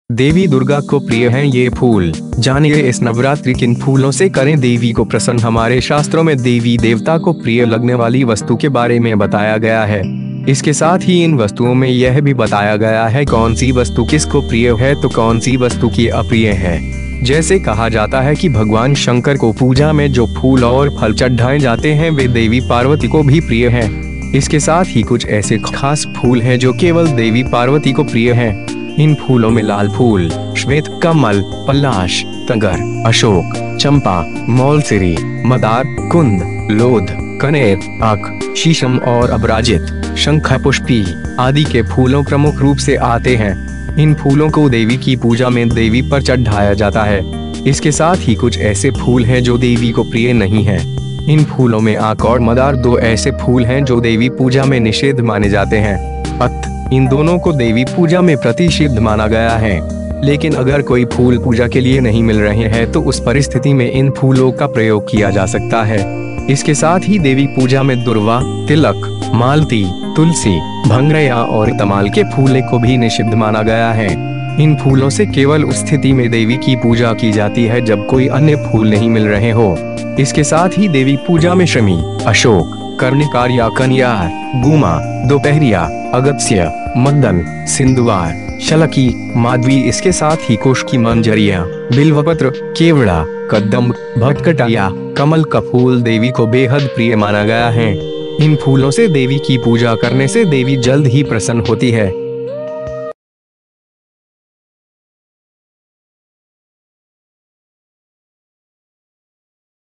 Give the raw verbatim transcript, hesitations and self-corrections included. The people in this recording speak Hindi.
देवी दुर्गा को प्रिय हैं ये फूल। जानिए इस नवरात्रि किन फूलों से करें देवी को प्रसन्न। हमारे शास्त्रों में देवी देवता को प्रिय लगने वाली वस्तु के बारे में बताया गया है। इसके साथ ही इन वस्तुओं में यह भी बताया गया है कौन सी वस्तु किसको प्रिय है तो कौन सी वस्तु की अप्रिय है। जैसे कहा जाता है कि भगवान शंकर को पूजा में जो फूल और फल चढ़ाए जाते हैं वे देवी पार्वती को भी प्रिय हैं। इसके साथ ही कुछ ऐसे खास फूल हैं जो केवल देवी पार्वती को प्रिय हैं। इन फूलों में लाल फूल, श्वेत कमल, पलाश, तगर, अशोक, चंपा, मौलसिरी, मदार, कुंद, लोध, कनेर, आक, शीशम और अपराजित, शंख पुष्पी आदि के फूलों प्रमुख रूप से आते हैं। इन फूलों को देवी की पूजा में देवी पर चढ़ाया जाता है। इसके साथ ही कुछ ऐसे फूल हैं जो देवी को प्रिय नहीं हैं। इन फूलों में आक और मदार दो ऐसे फूल हैं जो देवी पूजा में निषेध माने जाते हैं। अत इन दोनों को देवी पूजा में प्रतिषिद्ध माना गया है। लेकिन अगर कोई फूल पूजा के लिए नहीं मिल रहे हैं तो उस परिस्थिति में इन फूलों का प्रयोग किया जा सकता है। इसके साथ ही देवी पूजा में दुर्वा, तिलक, मालती, तुलसी, भंगरया और तमाल के फूले को भी निषिद्ध माना गया है। इन फूलों से केवल उस स्थिति में देवी की पूजा की जाती है जब कोई अन्य फूल नहीं मिल रहे हो। इसके साथ ही देवी पूजा में शमी, अशोक, कर्णिकार या कन्यार, गुमा, दोपहरिया, अगत्स्य, मदन, सिंधुवार, शलकी, माधवी, इसके साथ ही कुश की मंजरिया, बिल्वपत्र, केवड़ा, कदम्ब, भटकटाया, कमल का फूल देवी को बेहद प्रिय माना गया है। इन फूलों से देवी की पूजा करने से देवी जल्द ही प्रसन्न होती है।